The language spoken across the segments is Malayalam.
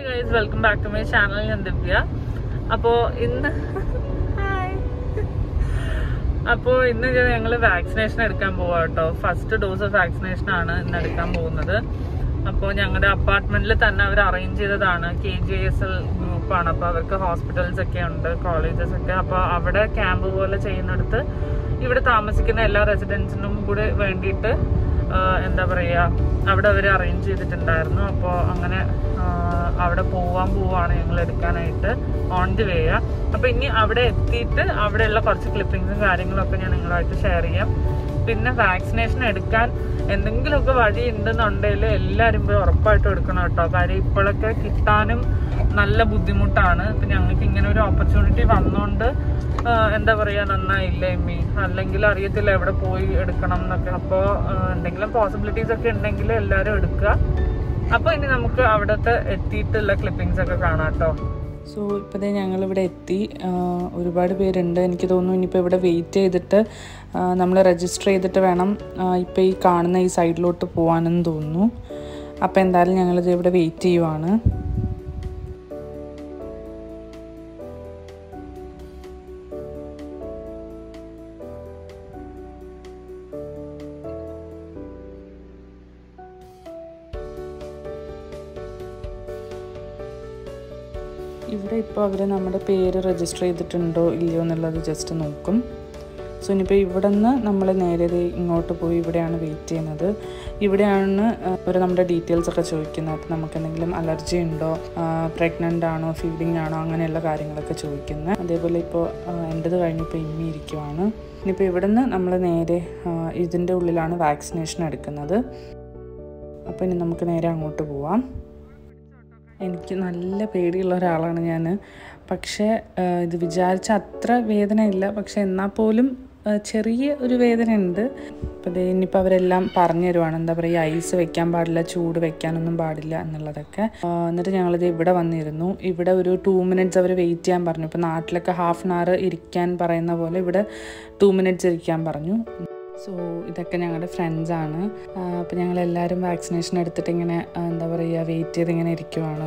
Hi guys, welcome back to my channel. ഞാൻ ദിവ്യ. അപ്പോൾ ഇന്ന് ഞങ്ങൾ വാക്സിനേഷൻ എടുക്കാൻ പോവാ കേട്ടോ. ഫസ്റ്റ് ഡോസ് ഓഫ് വാക്സിനേഷൻ ആണ് ഇന്ന് എടുക്കാൻ പോകുന്നത്. അപ്പോൾ ഞങ്ങളുടെ അപ്പാർട്ട്മെന്റിൽ തന്നെ അവർ അറേഞ്ച് ചെയ്തതാണ്. KGSL ഗ്രൂപ്പാണ്. അപ്പോൾ അവർക്ക് ഹോസ്പിറ്റൽസ് ഒക്കെ ഉണ്ട്, കോളേജസ് ഒക്കെ. അപ്പോൾ അവിടെ ക്യാമ്പ് പോലെ ചെയ്യുന്നിടത്ത് ഇവിടെ താമസിക്കുന്ന എല്ലാ റെസിഡൻസിനും കൂടെ വേണ്ടിയിട്ട് എന്താ പറയുക, അവിടെ അവർ അറേഞ്ച് ചെയ്തിട്ടുണ്ടായിരുന്നു. അപ്പോൾ അങ്ങനെ അവിടെ പോവാണ് ഞങ്ങൾ എടുക്കാനായിട്ട് ഓൺ ദി വേ. അപ്പോൾ ഇനി അവിടെ എത്തിയിട്ട് അവിടെയുള്ള കുറച്ച് ക്ലിപ്പിങ്സും കാര്യങ്ങളൊക്കെ ഞാൻ നിങ്ങളുമായിട്ട് ഷെയർ ചെയ്യാം. പിന്നെ വാക്സിനേഷൻ എടുക്കാൻ എന്തെങ്കിലുമൊക്കെ വഴി ഉണ്ടെന്നുണ്ടെങ്കിൽ എല്ലാവരും പോയി ഉറപ്പായിട്ടും എടുക്കണം കേട്ടോ. കാര്യം ഇപ്പോഴൊക്കെ കിട്ടാനും നല്ല ബുദ്ധിമുട്ടാണ്. ഇപ്പം ഞങ്ങൾക്ക് ഇങ്ങനെ ഒരു ഓപ്പർച്യൂണിറ്റി വന്നുകൊണ്ട് എന്താ പറയുക, നന്നായില്ലേ എമ്മി, അല്ലെങ്കിൽ അറിയത്തില്ല എവിടെ പോയി എടുക്കണം എന്നൊക്കെ. അപ്പോൾ എന്തെങ്കിലും പോസിബിലിറ്റീസ് ഒക്കെ ഉണ്ടെങ്കിൽ എല്ലാവരും എടുക്കുക. അപ്പോൾ ഇനി നമുക്ക് അവിടുത്തെ എത്തിയിട്ടുള്ള ക്ലിപ്പിങ്സ് ഒക്കെ കാണാം കേട്ടോ. സോ ഇപ്പോഴേ ഞങ്ങളിവിടെ എത്തി. ഒരുപാട് പേരുണ്ട്. എനിക്ക് തോന്നുന്നു ഇനിയിപ്പോൾ ഇവിടെ വെയിറ്റ് ചെയ്തിട്ട് നമ്മൾ രജിസ്റ്റർ ചെയ്തിട്ട് വേണം ഇപ്പോൾ ഈ കാണുന്ന ഈ സൈഡിലോട്ട് പോകാനെന്ന് തോന്നുന്നു. അപ്പോൾ എന്തായാലും ഞങ്ങളിത് ഇവിടെ വെയിറ്റ് ചെയ്യുവാണ്. ഇവിടെ ഇപ്പോൾ അവർ നമ്മുടെ പേര് രജിസ്റ്റർ ചെയ്തിട്ടുണ്ടോ ഇല്ലയോ എന്നുള്ളത് ജസ്റ്റ് നോക്കും. സോ ഇനിയിപ്പോൾ ഇവിടെ നിന്ന് നമ്മൾ നേരെ ഇങ്ങോട്ട് പോയി ഇവിടെയാണ് വെയിറ്റ് ചെയ്യുന്നത്. ഇവിടെയാണ് അവർ നമ്മുടെ ഡീറ്റെയിൽസ് ഒക്കെ ചോദിക്കുന്നത്. അപ്പോൾ നമുക്ക് എന്തെങ്കിലും അലർജി ഉണ്ടോ, പ്രഗ്നൻ്റ് ആണോ, ഫീഡിങ് ആണോ, അങ്ങനെയുള്ള കാര്യങ്ങളൊക്കെ ചോദിക്കുന്നത്. അതേപോലെ ഇപ്പോൾ എൻ്റെത് കഴിഞ്ഞിപ്പോൾ ഇമ്മി ഇരിക്കുവാണ്. ഇനിയിപ്പോൾ ഇവിടെ നിന്ന് നമ്മൾ നേരെ ഇതിൻ്റെ ഉള്ളിലാണ് വാക്സിനേഷൻ എടുക്കുന്നത്. അപ്പോൾ ഇനി നമുക്ക് നേരെ അങ്ങോട്ട് പോവാം. എനിക്ക് നല്ല പേടിയുള്ള ഒരാളാണ് ഞാൻ. പക്ഷേ ഇത് വിചാരിച്ച അത്ര വേദന ഇല്ല. പക്ഷെ എന്നാൽ പോലും ചെറിയ ഒരു വേദന ഉണ്ട്. അപ്പോൾ ഇനിയിപ്പോൾ അവരെല്ലാം പറഞ്ഞു തരുവാണ്, എന്താ പറയുക, ഐസ് വെക്കാൻ പാടില്ല, ചൂട് വെക്കാനൊന്നും പാടില്ല എന്നുള്ളതൊക്കെ. എന്നിട്ട് ഞങ്ങളിത് ഇവിടെ വന്നിരുന്നു. ഇവിടെ ഒരു 2 minutes അവർ വെയിറ്റ് ചെയ്യാൻ പറഞ്ഞു. ഇപ്പോൾ നാട്ടിലൊക്കെ ½ an hour ഇരിക്കാൻ പറയുന്ന പോലെ ഇവിടെ 2 minutes ഇരിക്കാൻ പറഞ്ഞു. സോ ഇതൊക്കെ ഞങ്ങളുടെ ഫ്രണ്ട്സാണ്. അപ്പോൾ ഞങ്ങളെല്ലാവരും വാക്സിനേഷൻ എടുത്തിട്ട് ഇങ്ങനെ എന്താ പറയുക, വെയിറ്റ് ചെയ്ത് ഇങ്ങനെ ഇരിക്കുവാണ്.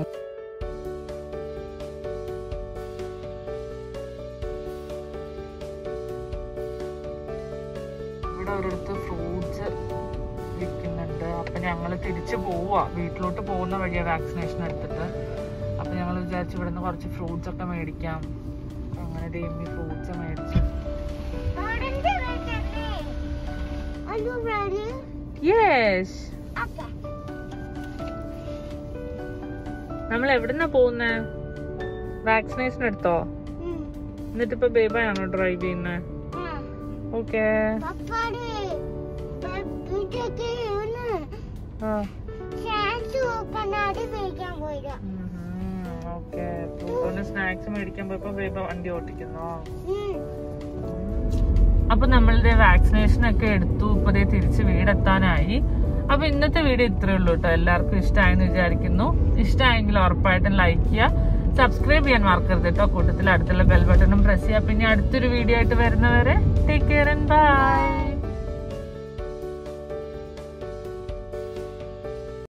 ഇവിടെ ഒരിടത്ത് ഫ്രൂട്ട്സ് വിൽക്കുന്നുണ്ട്. അപ്പം ഞങ്ങൾ തിരിച്ച് പോവുക, വീട്ടിലോട്ട് പോകുന്ന വഴിയാണ് വാക്സിനേഷൻ എടുത്തിട്ട്. അപ്പം ഞങ്ങൾ വിചാരിച്ചു ഇവിടെ നിന്ന് കുറച്ച് ഫ്രൂട്ട്സ് ഒക്കെ മേടിക്കാം. അങ്ങനെ ഡെയിലി ഫ്രൂട്ട്സ് മേടിച്ചു. Are you ready? Yes. Okay. നമ്മൾ എവിടുന്നാ പോകുന്നേ? വാക്സിനേഷൻ എടുത്തോ? എന്നിട്ട് ഇപ്പൊ ബേബാണോ ഡ്രൈവ് ചെയ്യുന്നേ? ഓക്കെ. സ്നാക്സ് മേടിക്കാൻ പോയപ്പോ ബേബ വണ്ടി ഓട്ടിക്കുന്നോ? അപ്പൊ നമ്മളുടെ വാക്സിനേഷൻ ഒക്കെ എടുത്തു. ഇപ്പൊ തിരിച്ച് വീടെത്താനായി. അപ്പൊ ഇന്നത്തെ വീഡിയോ ഇത്രയേ ഉള്ളൂ കേട്ടോ. എല്ലാവർക്കും ഇഷ്ടമായെന്ന് വിചാരിക്കുന്നു. ഇഷ്ടമായെങ്കിൽ ഉറപ്പായിട്ടും ലൈക്ക് ചെയ്യുക, സബ്സ്ക്രൈബ് ചെയ്യാൻ മറക്കരുത് കേട്ടോ. കൂട്ടത്തിൽ അടുത്തുള്ള ബെൽ ബട്ടണും പ്രസ് ചെയ്യുക. പിന്നെ അടുത്തൊരു വീഡിയോ ആയിട്ട് വരുന്നവരെ ടേക്ക് കെയർ ആൻഡ് ബൈ.